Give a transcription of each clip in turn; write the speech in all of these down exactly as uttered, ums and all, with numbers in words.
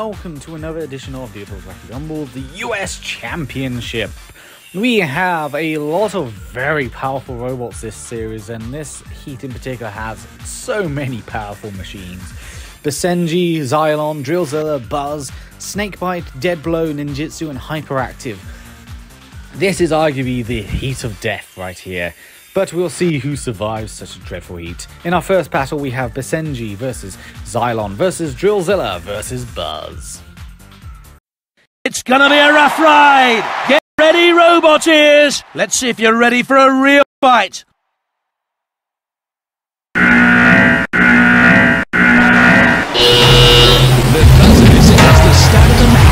welcome to another edition of Diotoir's Wacky Rumble, the U S Championship. We have a lot of very powerful robots this series, and this heat in particular has so many powerful machines. Basenji, Xylon, Drillzilla, Buzz, Snakebite, Deadblow, Ninjitstu, and Hyperactive. This is arguably the heat of death right here, but we'll see who survives such a dreadful heat. In our first battle, we have Basenji versus Xylon versus Drillzilla versus Buzz. It's gonna be a rough ride! Get ready, robot ears! Let's see if you're ready for a real fight! The buzzer signals the start of the match.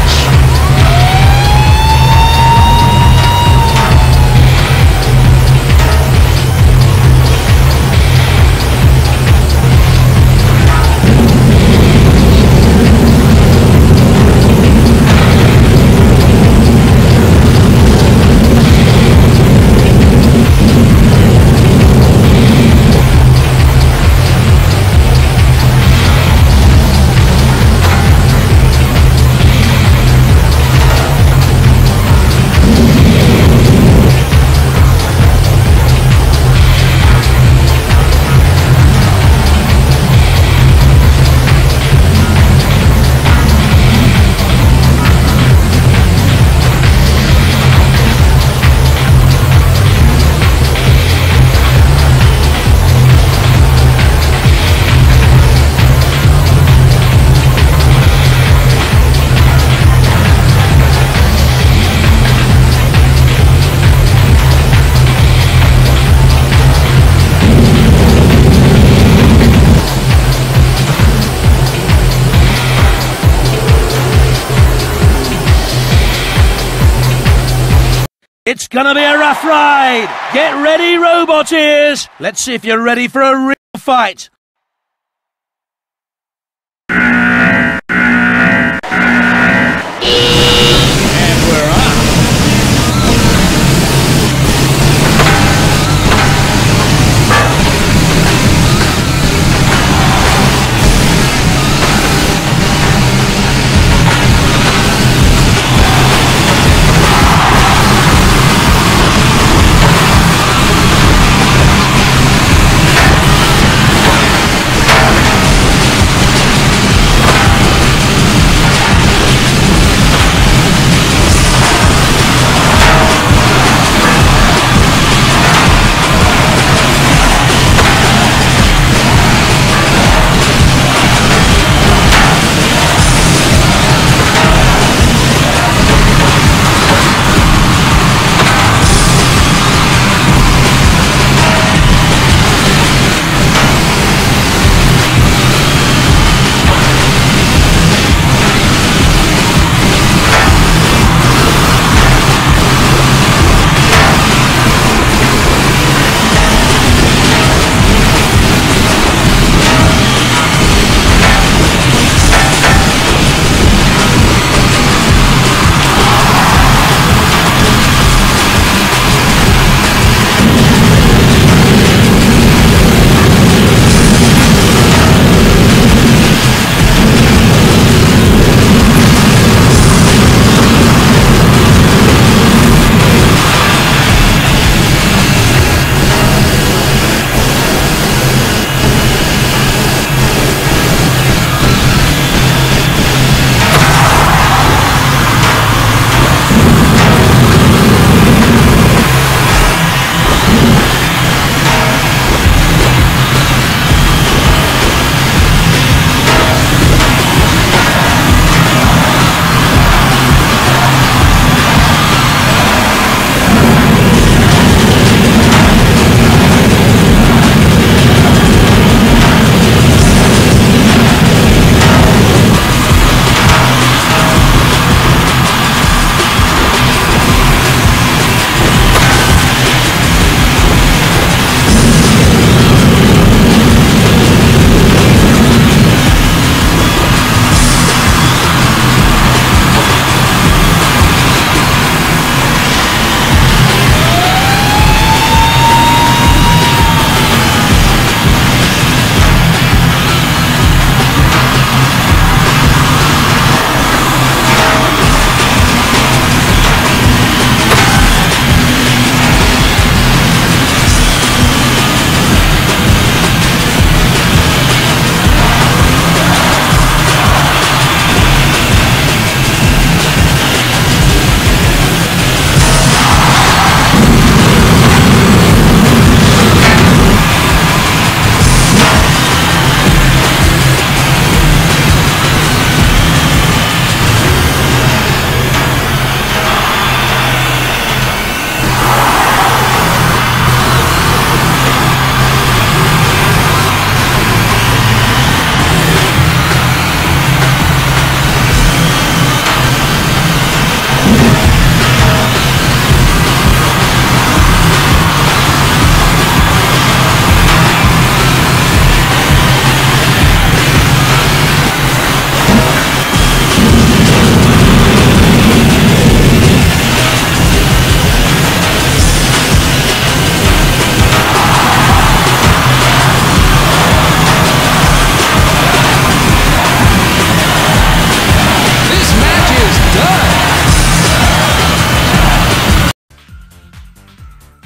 It's gonna be a rough ride! Get ready, robot ears! Let's see if you're ready for a real fight! And we're off!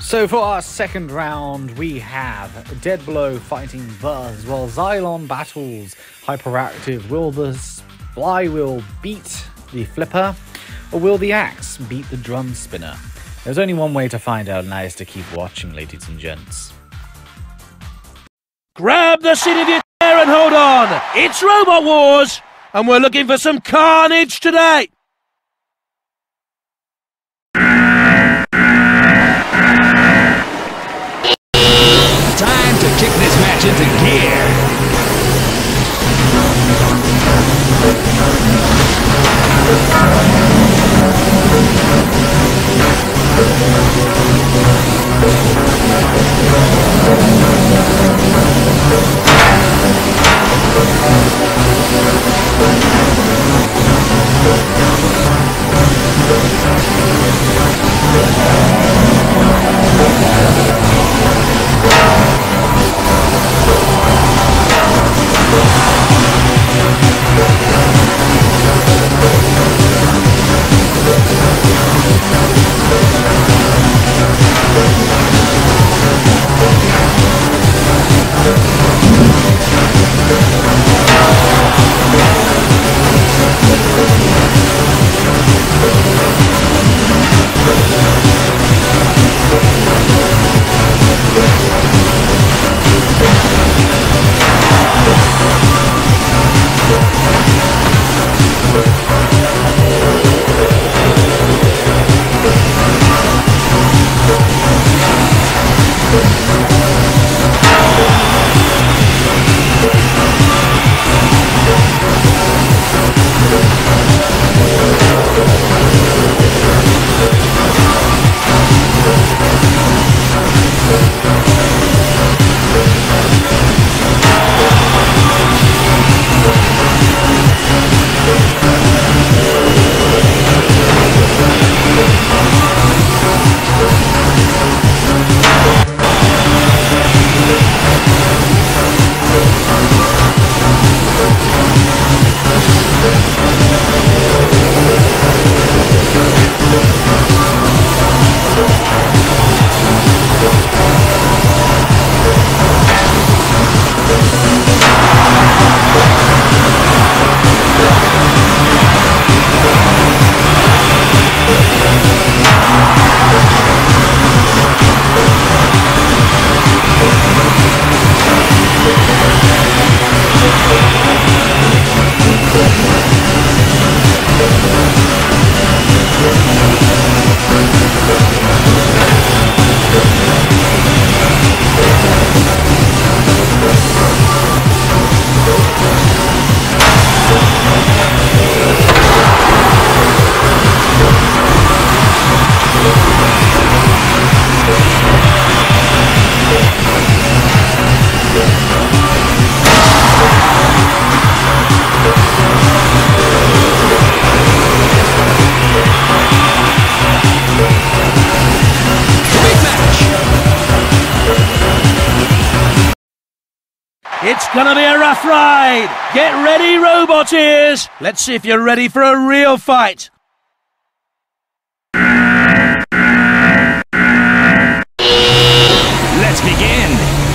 So for our second round, we have Dead Blow fighting Buzz, while Xylon battles Hyperactive. Will the Flywheel beat the Flipper, or will the Axe beat the Drum Spinner? There's only one way to find out, and that is to keep watching, ladies and gents. Grab the seat of your chair and hold on! It's Robot Wars, and we're looking for some carnage today! Time to kick this match into gear. It's gonna be a rough ride! Get ready, robot ears! Let's see if you're ready for a real fight! Let's begin.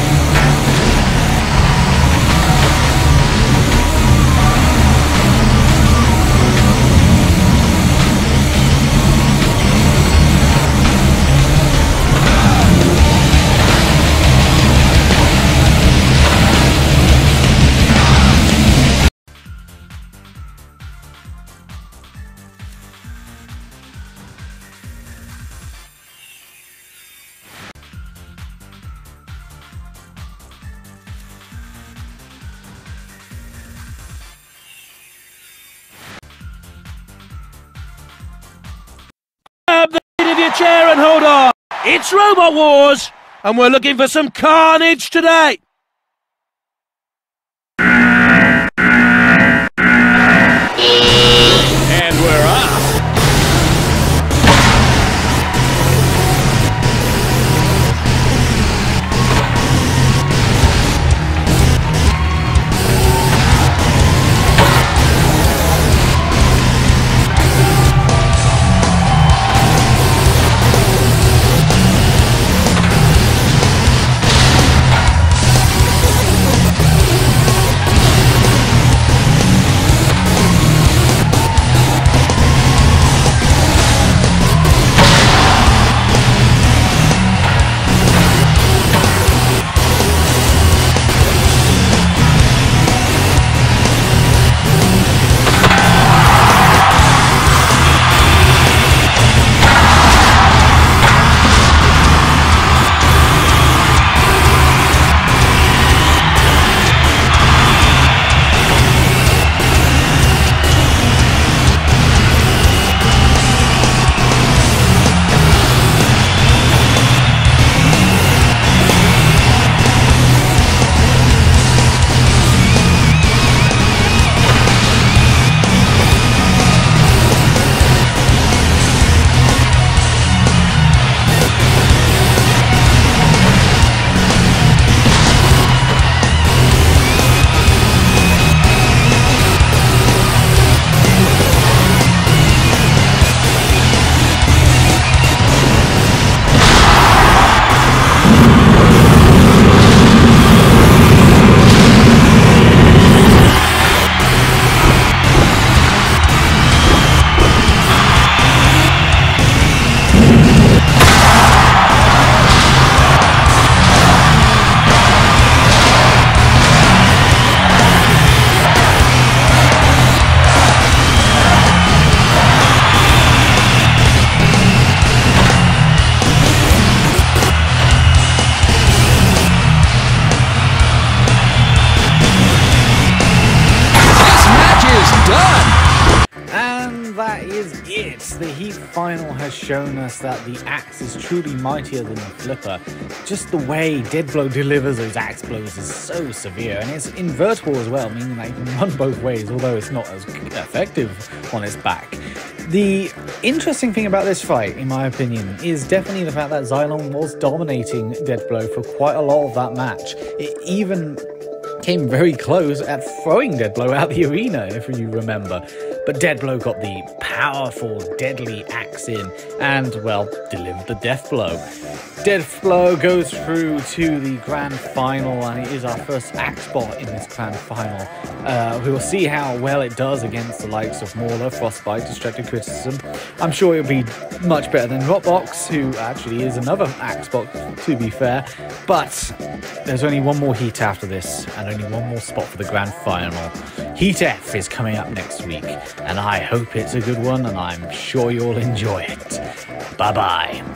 Grab the seat of your chair and hold on! It's Robot Wars, and we're looking for some carnage today! And we're off. minutes, the Heat final has shown us that the axe is truly mightier than the flipper. Just the way Deadblow delivers those axe blows is so severe, and it's invertible as well, meaning that it can run both ways, although it's not as effective on its back. The interesting thing about this fight, in my opinion, is definitely the fact that Xylon was dominating Deadblow for quite a lot of that match. It even came very close at throwing Deadblow out the arena, if you remember. But Deadblow got the powerful, deadly axe in and, well, delivered the death blow. Death blow goes through to the grand final, and it is our first axe bot in this grand final. Uh, we will see how well it does against the likes of Mauler, Frostbite, Destructive Criticism. I'm sure it'll be much better than Rotbox, who actually is another axe bot, to be fair. But there's only one more heat after this, and only one more spot for the grand final. Heat F is coming up next week, and I hope it's a good one, and I'm sure you'll enjoy it. Bye-bye.